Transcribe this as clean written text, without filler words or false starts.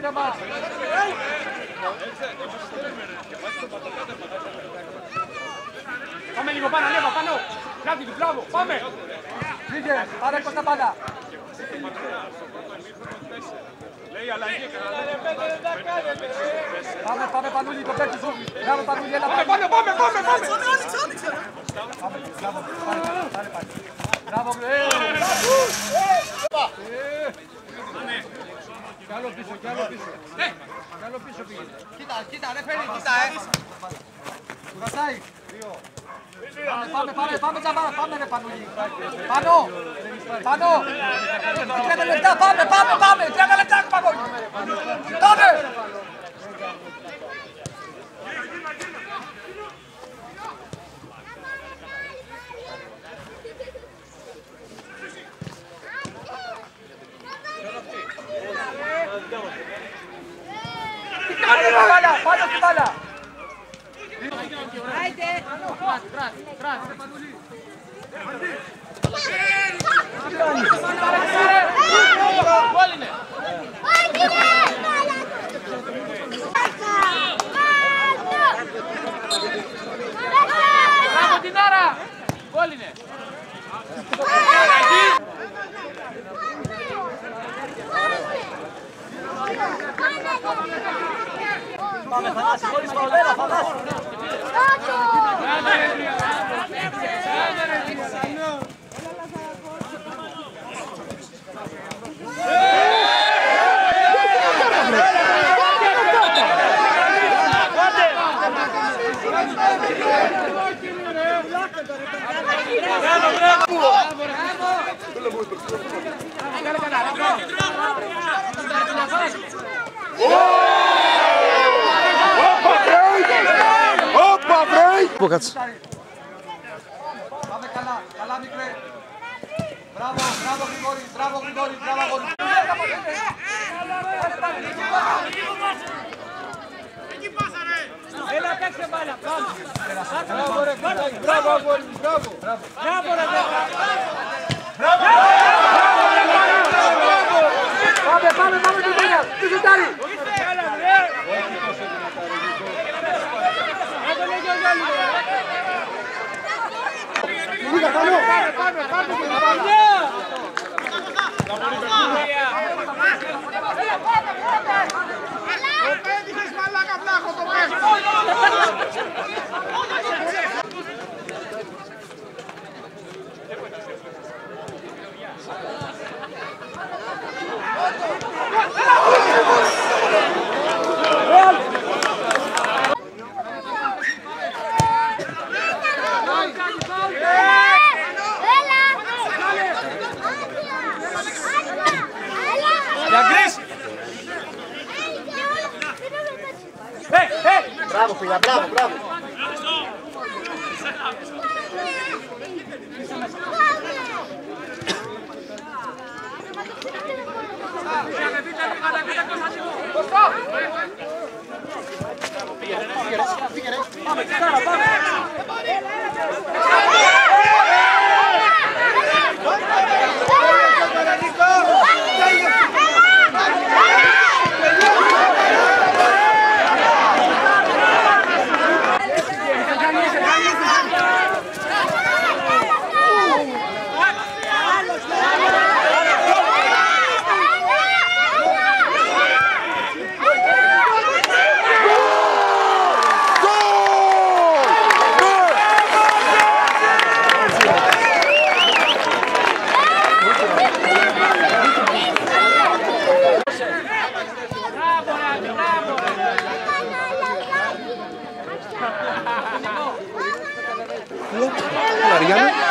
είναι μάτς. Πάμε λίγο πάνω, ανέβα, πάνω. Κάτι του, μπράβο, πάμε. Πήγε, πάρε Κώστα πάντα. Λέει αλλαγή, πάμε Πανούλη, το παίρνει σου. Μπράβο Πανούλη, έλα πάμε. Πάμε. Μπράβο, κι άλλο πίσω. Κι άλλο πίσω πήγαινε. Κοίτα, ρε φέρει, κοίτα, Κουρασάει. Πάμε τζαμπάρα, πάμε ρε Πανούλη. Πάνω. 30 λεπτά, πάμε. 30 λεπτά, Πανούλη. Πάμε. Πάνω στη μπάλα. Άιντε! Τρας. Γκολ είναι. Μπράβο την Άρα. Γκολ είναι. Πάμε Θανάση, χωρίς φαουλέρα, Θανάση. Κάτσε. Πάμε καλά μικρέ. Μπράβο Γρηγόρη, μπράβο αγόρι. Εκεί πάσα ρε! Έλα παίξε μπάλα, πάμε. Μπράβο αγόρι, μπράβο. Μπράβο ρε! Πάμε την πέρα, τι ζητάρει. Το πέτυχες μαλάκα βλάχο το πέφτει! Μπράβο φίλα, μπράβο. Λαριάννη.